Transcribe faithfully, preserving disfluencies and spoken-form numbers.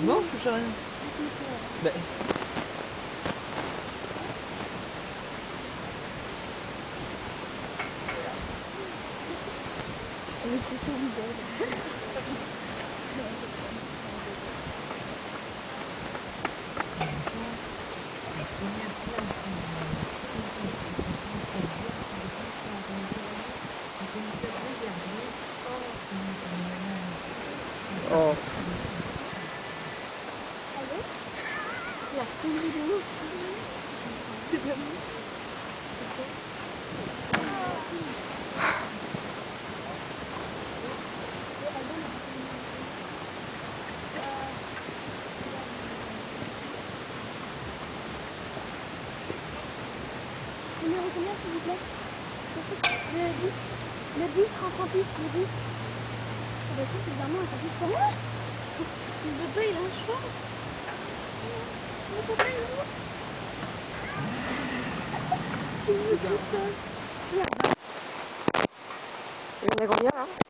Non, j'ai rien. Ben... Oh. Allô? La foule vidéo. C'est bien. Numéro combien s'il vous plaît? Le dix. Le dix, trente-huit, le dix. Ah bah ça c'est vraiment un tapis pour moi. Le bébé il a un cheval. Le bébé il a un cheval. Il y en a combien là?